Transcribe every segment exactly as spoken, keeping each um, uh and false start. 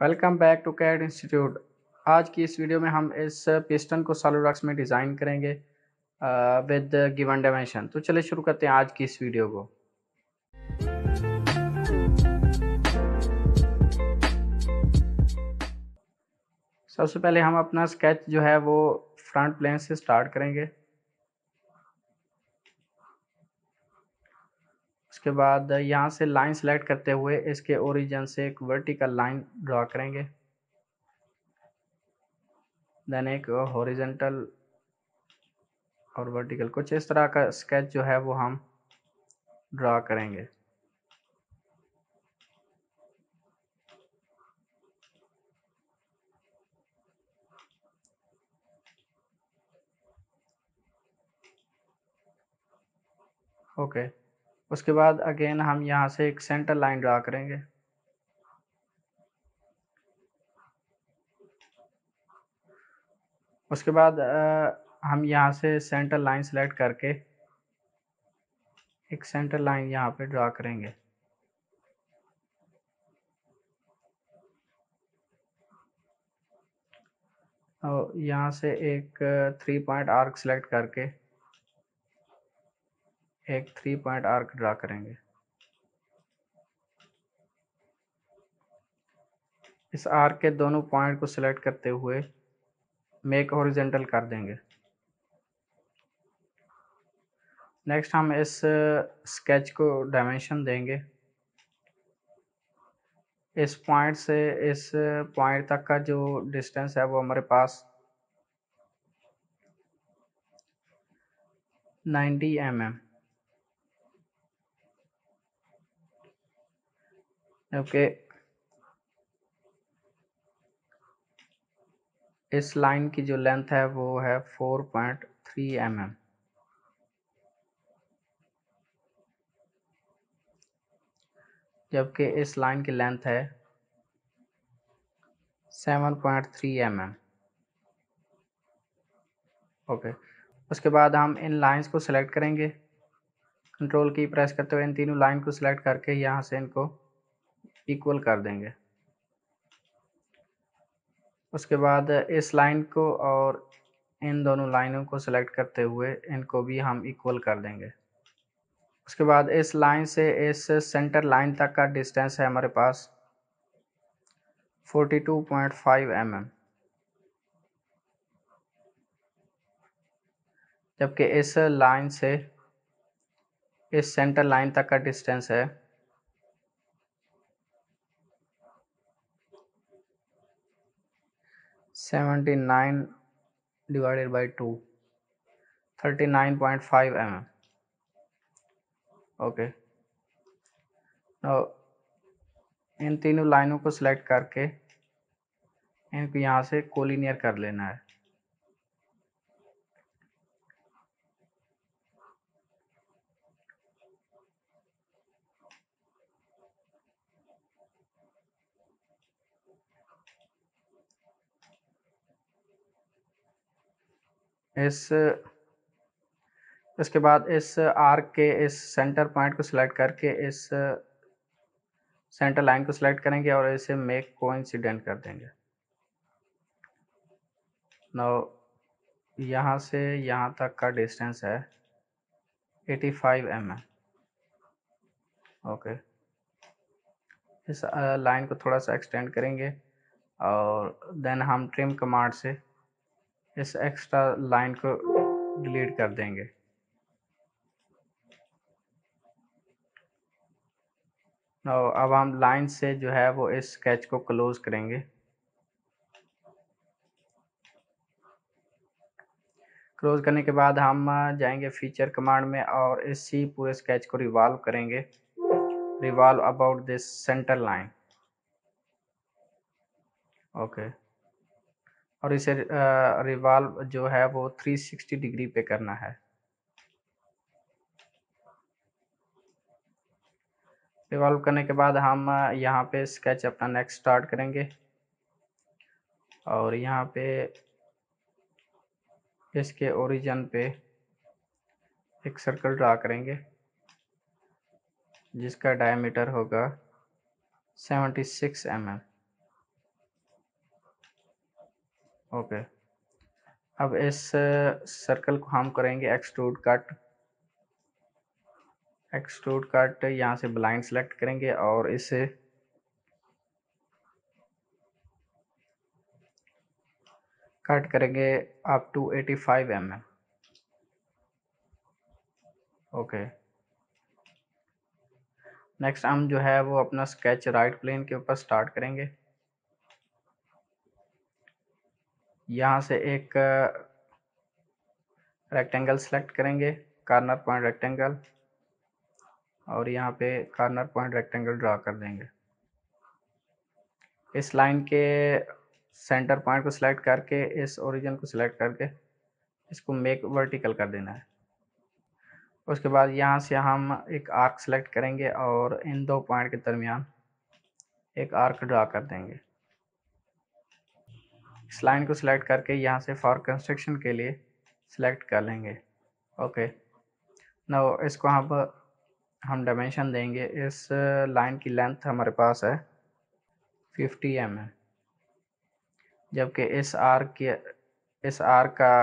Welcome back to CAD institute. आज की इस वीडियो में हम इस पिस्टन को सॉलिडवर्क्स में डिज़ाइन करेंगे विद गिवन डायमेंशन। तो चलिए शुरू करते हैं आज की इस वीडियो को। सबसे पहले हम अपना स्केच जो है वो फ्रंट प्लेन से स्टार्ट करेंगे। उसके बाद यहाँ से लाइन सेलेक्ट करते हुए इसके ओरिजिन से एक वर्टिकल लाइन ड्रा करेंगे, देन एक हॉरिजॉन्टल और वर्टिकल। कुछ इस तरह का स्केच जो है वो हम ड्रा करेंगे। ओके, उसके बाद अगेन हम यहाँ से एक सेंटर लाइन ड्रा करेंगे। उसके बाद आ, हम यहाँ से सेंटर लाइन सेलेक्ट करके एक सेंटर लाइन यहाँ पे ड्रा करेंगे। और यहाँ से एक थ्री पॉइंट आर्क सेलेक्ट करके एक थ्री पॉइंट आर्क ड्रा करेंगे। इस आर्क के दोनों पॉइंट को सिलेक्ट करते हुए मेक हॉरिजॉन्टल कर देंगे। नेक्स्ट हम इस स्केच को डायमेंशन देंगे। इस पॉइंट से इस पॉइंट तक का जो डिस्टेंस है वो हमारे पास नाइन्टी एम एम। ओके, इस लाइन की जो लेंथ है वो है four point three M M, जबकि इस लाइन की लेंथ है seven point three M M. Okay, उसके बाद हम इन लाइंस को सिलेक्ट करेंगे। कंट्रोल की प्रेस करते हुए इन तीनों लाइन को सिलेक्ट करके यहाँ से इनको इक्वल कर देंगे। उसके बाद इस लाइन को और इन दोनों लाइनों को सिलेक्ट करते हुए इनको भी हम इक्वल कर देंगे। उसके बाद इस लाइन से इस सेंटर लाइन तक का डिस्टेंस है हमारे पास forty two point five M M, जबकि इस लाइन से इस सेंटर लाइन तक का डिस्टेंस है seventy nine divided by two, thirty nine point five M M. Okay, इन तीनों लाइनों को सिलेक्ट करके इनको यहाँ से कोलिनियर कर लेना है। इस इसके बाद इस आर्क के इस सेंटर पॉइंट को सिलेक्ट करके इस सेंटर लाइन को सिलेक्ट करेंगे और इसे मेक कोइंसिडेंट कर देंगे। नाउ यहाँ से यहाँ तक का डिस्टेंस है eighty five M M. Okay, इस लाइन को थोड़ा सा एक्सटेंड करेंगे और देन हम ट्रिम कमांड से इस एक्स्ट्रा लाइन को डिलीट कर देंगे। नाउ अब हम लाइन से जो है वो इस स्केच को क्लोज करेंगे। क्लोज करने के बाद हम जाएंगे फीचर कमांड में और इसी पूरे स्केच को रिवॉल्व करेंगे, revolve about this centre line. Okay, और इसे रिवॉल्व जो है वो थ्री सिक्सटी डिग्री पे करना है। रिवॉल्व करने के बाद हम यहाँ पे स्केच अपना नेक्स्ट स्टार्ट करेंगे और यहाँ पे इसके ओरिजिन पे एक सर्कल ड्रा करेंगे जिसका डायमीटर होगा seventy six M M. Okay. अब इस सर्कल को हम करेंगे एक्सट्रूड कट। एक्सट्रूड कट यहाँ से ब्लाइंड सेलेक्ट करेंगे और इसे कट करेंगे up to eighty five M M. Okay. Next हम जो है वो अपना स्केच राइट प्लेन के ऊपर स्टार्ट करेंगे। यहाँ से एक रेक्टेंगल सेलेक्ट करेंगे, कॉर्नर पॉइंट रेक्टेंगल, और यहाँ पे कॉर्नर पॉइंट रेक्टेंगल ड्रा कर देंगे। इस लाइन के सेंटर पॉइंट को सिलेक्ट करके इस ओरिजिन को सिलेक्ट करके इसको मेक वर्टिकल कर देना है। उसके बाद यहाँ से हम एक आर्क सेलेक्ट करेंगे और इन दो पॉइंट के दरमियान एक आर्क ड्रा कर देंगे। इस लाइन को सिलेक्ट करके यहाँ से फॉर कंस्ट्रक्शन के लिए सिलेक्ट कर लेंगे। ओके। नाउ इसको हम हम डायमेंशन देंगे। इस लाइन की लेंथ हमारे पास है फिफ्टी एम एम, जबकि इस आर्क की इस आर्क का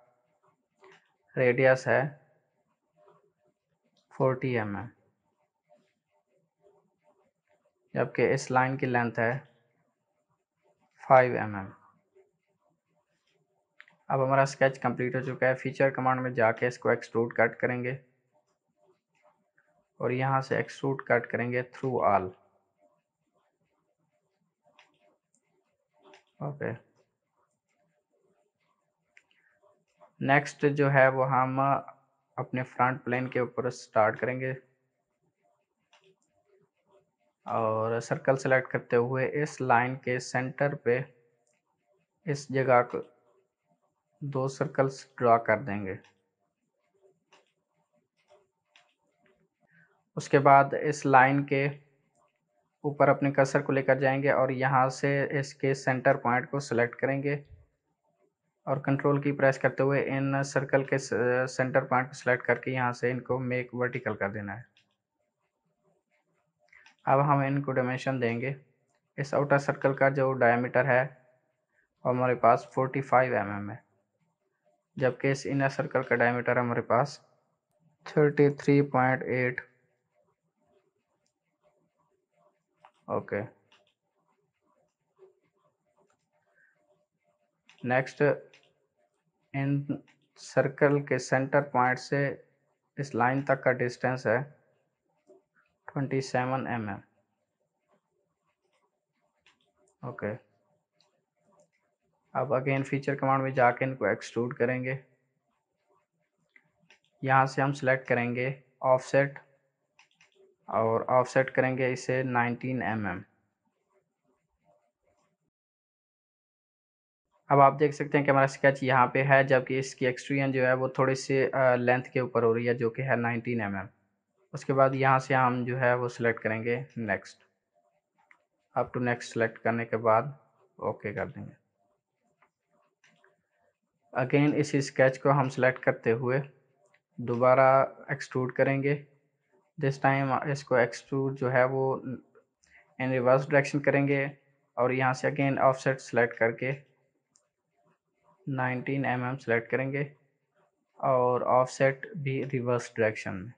रेडियस है फोर्टी एम एम, जबकि इस लाइन की लेंथ है फाइव एम एम। अब हमारा स्केच कंप्लीट हो चुका है। फीचर कमांड में जाके इसको एक्सट्रूड कट करेंगे और यहाँ से एक्सट्रूड कट करेंगे थ्रू ऑल। ओके। नेक्स्ट जो है वो हम अपने फ्रंट प्लेन के ऊपर स्टार्ट करेंगे और सर्कल सेलेक्ट करते हुए इस लाइन के सेंटर पे इस जगह को दो सर्कल्स ड्रा कर देंगे। उसके बाद इस लाइन के ऊपर अपने कर्सर को लेकर जाएंगे और यहाँ से इसके सेंटर पॉइंट को सिलेक्ट करेंगे और कंट्रोल की प्रेस करते हुए इन सर्कल के सेंटर पॉइंट को सिलेक्ट करके यहाँ से इनको मेक वर्टिकल कर देना है। अब हम इनको डायमेंशन देंगे। इस आउटर सर्कल का जो डायमीटर है वो हमारे पास फोर्टी फाइव एम एम है, जबकि इस इनर सर्कल का डायमीटर हमारे पास thirty three point eight. Okay. Next इन सर्कल के सेंटर पॉइंट से इस लाइन तक का डिस्टेंस है twenty seven M M. Okay. अब अगेन फीचर कमांड में जाके इनको एक्सट्रूड करेंगे। यहाँ से हम सिलेक्ट करेंगे ऑफसेट और ऑफसेट करेंगे इसे नाइनटीन एम एम। अब आप देख सकते हैं कि हमारा स्केच यहाँ पे है, जबकि इसकी एक्सट्रूजन जो है वो थोड़ी सी लेंथ के ऊपर हो रही है जो कि है नाइनटीन एम एम। उसके बाद यहाँ से हम जो है वो सिलेक्ट करेंगे next. Up to next select करने के बाद ओके कर देंगे। अगेन इसी स्केच को हम सिलेक्ट करते हुए दोबारा एक्सट्रूड करेंगे। दिस टाइम इसको एक्सट्रूड जो है वो इन रिवर्स डायरेक्शन करेंगे और यहाँ से अगेन ऑफसेट सेलेक्ट करके नाइनटीन एम एम सेलेक्ट करेंगे और ऑफसेट भी रिवर्स डायरेक्शन में।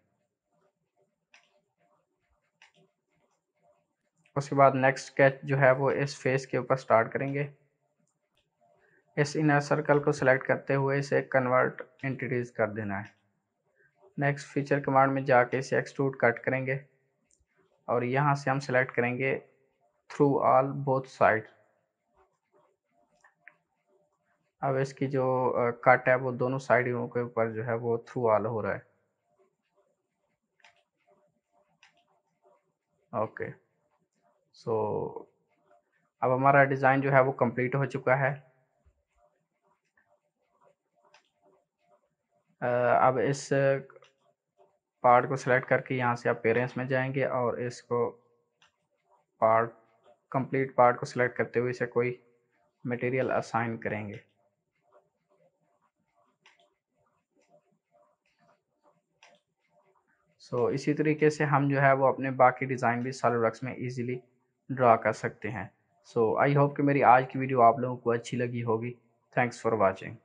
उसके बाद नेक्स्ट स्केच जो है वो इस फेस के ऊपर स्टार्ट करेंगे। इस इनर सर्कल को सिलेक्ट करते हुए इसे कन्वर्ट इंट्रोड्यूस कर देना है। नेक्स्ट फीचर कमांड में जाके इसे एक्सट्रूड कट करेंगे और यहाँ से हम सिलेक्ट करेंगे थ्रू ऑल बोथ साइड। अब इसकी जो कट है वो दोनों साइडों के ऊपर जो है वो थ्रू ऑल हो रहा है। ओके। सो अब हमारा डिज़ाइन जो है वो कंप्लीट हो चुका है। अब इस पार्ट को सिलेक्ट करके यहाँ से आप पेरेंट्स में जाएंगे और इसको पार्ट कंप्लीट पार्ट को सिलेक्ट करते हुए इसे कोई मटेरियल असाइन करेंगे। सो so, इसी तरीके से हम जो है वो अपने बाकी डिज़ाइन भी सॉलिडवर्क्स में इजीली ड्रा कर सकते हैं। सो आई होप कि मेरी आज की वीडियो आप लोगों को अच्छी लगी होगी। Thanks for watching.